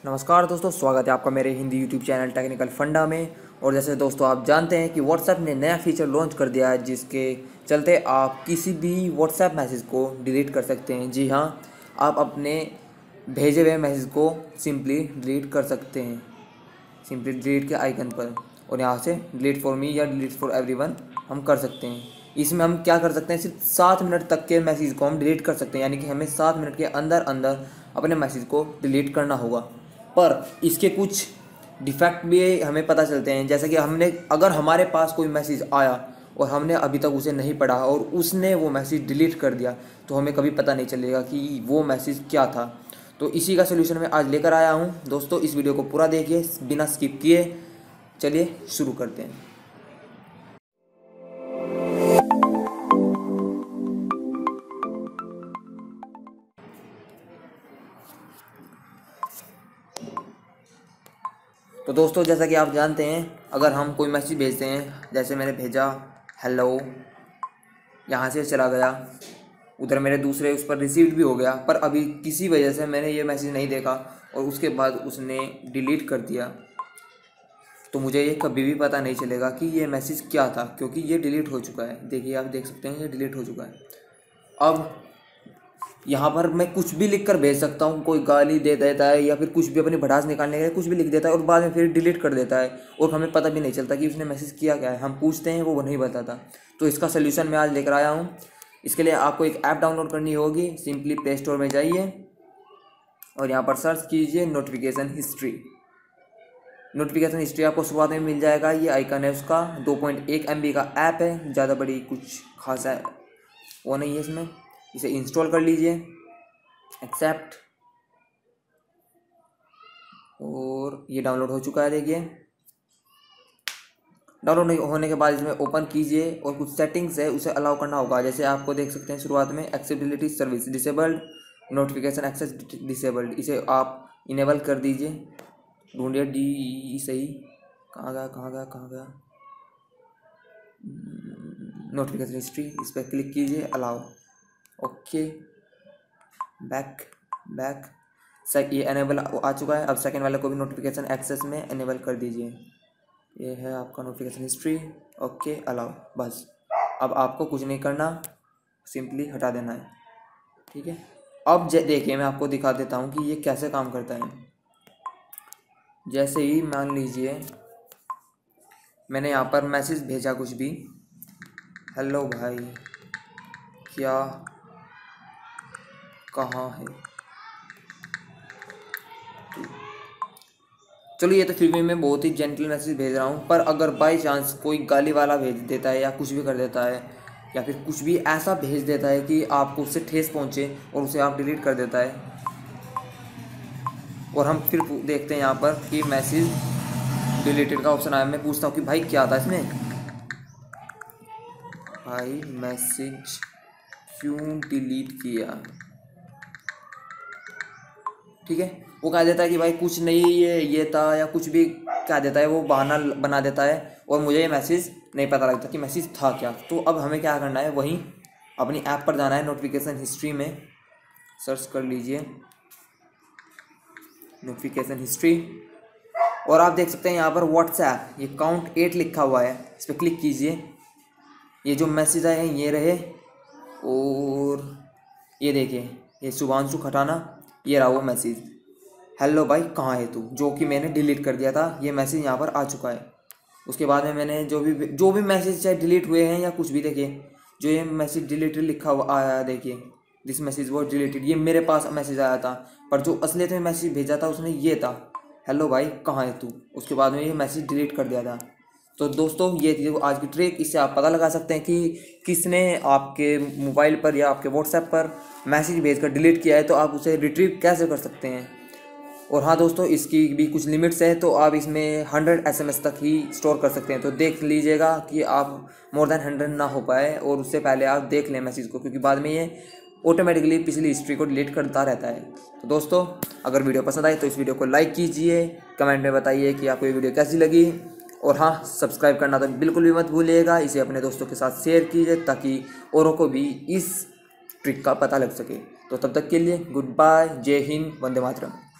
नमस्कार दोस्तों, स्वागत है आपका मेरे हिंदी यूट्यूब चैनल टेक्निकल फंडा में। और जैसे दोस्तों आप जानते हैं कि व्हाट्सएप ने नया फीचर लॉन्च कर दिया है, जिसके चलते आप किसी भी व्हाट्सएप मैसेज को डिलीट कर सकते हैं। जी हाँ, आप अपने भेजे हुए मैसेज को सिंपली डिलीट कर सकते हैं, सिंपली डिलीट के आइकन पर, और यहाँ से डिलीट फॉर मी या डिलीट फॉर एवरीवन हम कर सकते हैं। इसमें हम क्या कर सकते हैं, सिर्फ 7 मिनट तक के मैसेज को हम डिलीट कर सकते हैं, यानी कि हमें 7 मिनट के अंदर अंदर अपने मैसेज को डिलीट करना होगा। पर इसके कुछ डिफेक्ट भी हमें पता चलते हैं, जैसे कि अगर हमारे पास कोई मैसेज आया और हमने अभी तक उसे नहीं पढ़ा और उसने वो मैसेज डिलीट कर दिया, तो हमें कभी पता नहीं चलेगा कि वो मैसेज क्या था। तो इसी का सोल्यूशन मैं आज लेकर आया हूँ। दोस्तों इस वीडियो को पूरा देखिए बिना स्किप किए। चलिए शुरू करते हैं। तो दोस्तों जैसा कि आप जानते हैं, अगर हम कोई मैसेज भेजते हैं, जैसे मैंने भेजा हेलो, यहाँ से चला गया, उधर मेरे दूसरे उस पर रिसीव्ड भी हो गया, पर अभी किसी वजह से मैंने ये मैसेज नहीं देखा और उसके बाद उसने डिलीट कर दिया, तो मुझे ये कभी भी पता नहीं चलेगा कि ये मैसेज क्या था, क्योंकि ये डिलीट हो चुका है। देखिए, आप देख सकते हैं ये डिलीट हो चुका है। अब यहाँ पर मैं कुछ भी लिख कर भेज सकता हूँ, कोई गाली दे देता है या फिर कुछ भी अपनी भड़ास निकालने के लिए कुछ भी लिख देता है और बाद में फिर डिलीट कर देता है, और हमें पता भी नहीं चलता कि उसने मैसेज किया क्या है। हम पूछते हैं वो नहीं बताता। तो इसका सलूशन मैं आज लेकर आया हूँ। इसके लिए आपको एक ऐप डाउनलोड करनी होगी। सिंपली प्ले स्टोर में जाइए और यहाँ पर सर्च कीजिए नोटिफिकेशन हिस्ट्री। नोटिफिकेशन हिस्ट्री आपको शुरुआत में मिल जाएगा, ये आइकन है उसका। 2.1 MB का ऐप है, ज़्यादा बड़ी कुछ खास है वो नहीं है इसमें। इसे इंस्टॉल कर लीजिए, एक्सेप्ट, और ये डाउनलोड हो चुका है। देखिए, डाउनलोड होने के बाद इसमें ओपन कीजिए और कुछ सेटिंग्स है उसे अलाउ करना होगा। जैसे आपको देख सकते हैं शुरुआत में accessibility service disabled, notification access disabled, इसे आप इनेबल कर दीजिए। ढूंढिए डी सही, कहाँ गया नोटिफिकेशन हिस्ट्री, इस पर क्लिक कीजिए, अलाउ, ओके, बैक। ये एनेबल आ चुका है। अब सेकंड वाले को भी नोटिफिकेशन एक्सेस में एनेबल कर दीजिए। ये है आपका नोटिफिकेशन हिस्ट्री, ओके, अलाउ। बस अब आपको कुछ नहीं करना, सिंपली हटा देना है, ठीक है। अब देखिए, मैं आपको दिखा देता हूँ कि ये कैसे काम करता है। जैसे ही मान लीजिए मैंने यहाँ पर मैसेज भेजा कुछ भी, हेलो भाई क्या कहाँ है, चलो ये तो फिर भी मैं बहुत ही जेंटल मैसेज भेज रहा हूँ। पर अगर बाई चांस कोई गाली वाला भेज देता है या कुछ भी कर देता है, या फिर कुछ भी ऐसा भेज देता है कि आपको उससे ठेस पहुँचे और उसे आप डिलीट कर देता है, और हम फिर देखते हैं यहाँ पर कि मैसेज डिलीटेड का ऑप्शन आया, मैं पूछता हूँ कि भाई क्या था इसमें, भाई मैसेज क्यों डिलीट किया, ठीक है। वो कह देता है कि भाई कुछ नहीं, ये था, या कुछ भी कह देता है, वो बहाना बना देता है और मुझे ये मैसेज नहीं पता लगता कि मैसेज था क्या। तो अब हमें क्या करना है, वहीं अपनी ऐप पर जाना है, नोटिफिकेशन हिस्ट्री में सर्च कर लीजिए नोटिफिकेशन हिस्ट्री, और आप देख सकते हैं यहाँ पर व्हाट्सएप, ये काउंट 8 लिखा हुआ है, इस पर क्लिक कीजिए। ये जो मैसेज आए हैं ये रहे, और ये देखिए, ये शुभांशु खटाना, ये रहा वो मैसेज, हेलो भाई कहाँ है तू, जो कि मैंने डिलीट कर दिया था। ये मैसेज यहाँ पर आ चुका है। उसके बाद में मैंने जो भी मैसेज चाहे डिलीट हुए हैं या कुछ भी, देखिए जो ये मैसेज डिलीटेड लिखा हुआ आया है, देखिए दिस मैसेज वो डिलीटेड, ये मेरे पास मैसेज आया था, पर जो असलियत में मैसेज भेजा था उसने ये था, हेलो भाई कहाँ है तू। उसके बाद में ये मैसेज डिलीट कर दिया था। तो दोस्तों ये थी आज की ट्रिक। इससे आप पता लगा सकते हैं कि किसने आपके मोबाइल पर या आपके व्हाट्सएप पर मैसेज भेजकर डिलीट किया है, तो आप उसे रिट्रीव कैसे कर सकते हैं। और हाँ दोस्तों, इसकी भी कुछ लिमिट्स है, तो आप इसमें 100 SMS तक ही स्टोर कर सकते हैं। तो देख लीजिएगा कि आप मोर देन 100 ना हो पाए, और उससे पहले आप देख लें मैसेज को, क्योंकि बाद में ये ऑटोमेटिकली पिछली हिस्ट्री को डिलीट करता रहता है। तो दोस्तों अगर वीडियो पसंद आए तो इस वीडियो को लाइक कीजिए, कमेंट में बताइए कि आपको ये वीडियो कैसी लगी, और हाँ सब्सक्राइब करना तो बिल्कुल भी मत भूलिएगा। इसे अपने दोस्तों के साथ शेयर कीजिए ताकि औरों को भी इस ट्रिक का पता लग सके। तो तब तक के लिए गुड बाय, जय हिंद, वंदे मातरम।